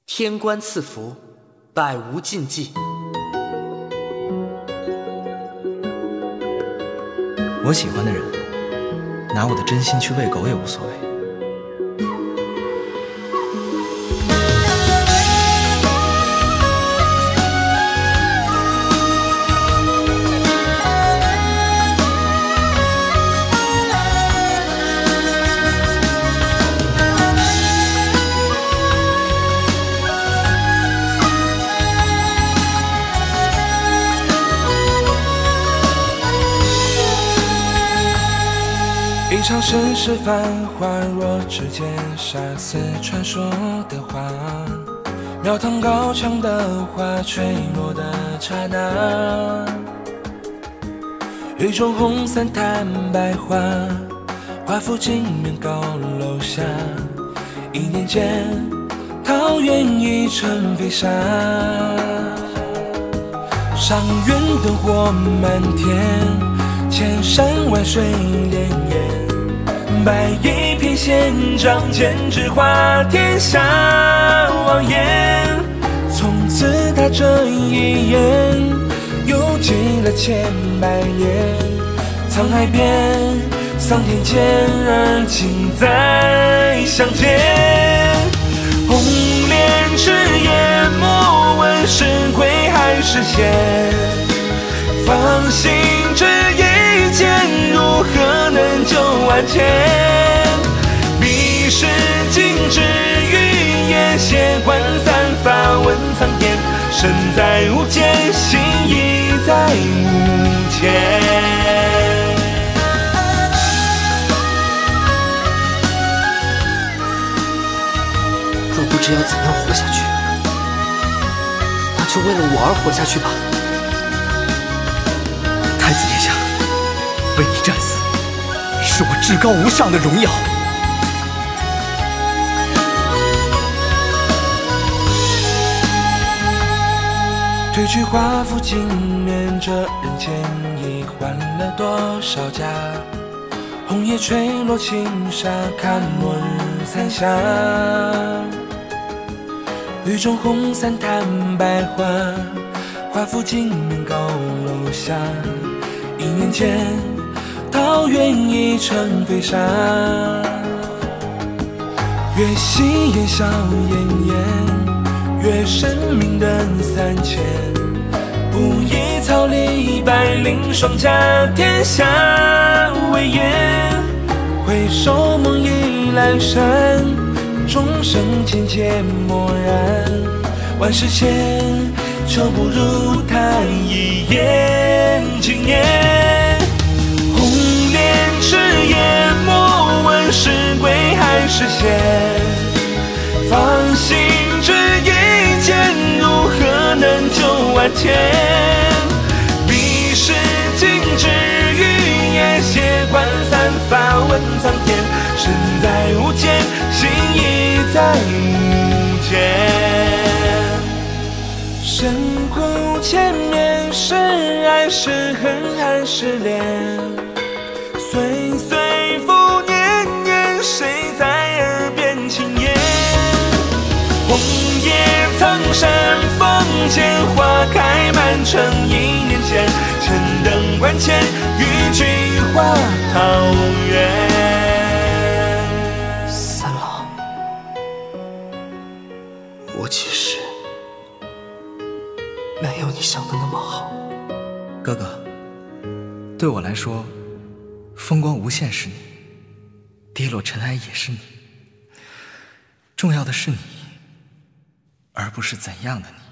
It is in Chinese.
天官赐福，百无禁忌。 我喜欢的人，拿我的真心去喂狗也无所谓。 一场盛世繁华，若只见杀死传说的花，庙堂高墙的花，坠落的刹那，雨中红伞探白花，华府镜面高楼下，1年间桃源已成飞沙，上元灯火满天，千山万水连绵，白衣翩跹，仗剑指华天下望眼。从此他这一眼，又记了千百年。沧海边，桑田间，而今再相见。红莲赤焰，莫问是鬼还是仙。放心这一剑，如何能救万千？彼时尽止于野，血贯散发问苍天。身在无间，心已在无间。 若不知要怎样活下去，那就为了我而活下去吧。 太子殿下，为你战死，是我至高无上的荣耀。 褪去华服镜面，这人间已换了多少家？红叶垂落青纱，看落日残霞。雨中红伞探白花，华府镜面高楼下。1年间，桃源已成飞沙。月夕烟消烟烟，月生明灯3000。不依草里百灵双甲，天下为眼。回首梦已阑珊，众生渐渐漠然。万世间，就不如他一眼惊艳。红莲赤焰，莫问是鬼还是仙。放心这一剑，如何能救万千？彼时尽止于野，血贯散发问苍天。身在无间，心已在无间。深苦缠绵，是爱是恨还是恋？岁岁复年年，谁在耳边轻言？红叶苍山风间，花开满城1年间。千灯万千，与菊花桃源。 三郎，我其实没有你想的那么好。 哥哥，对我来说，风光无限是你，跌落尘埃也是你。重要的是你，而不是怎样的你。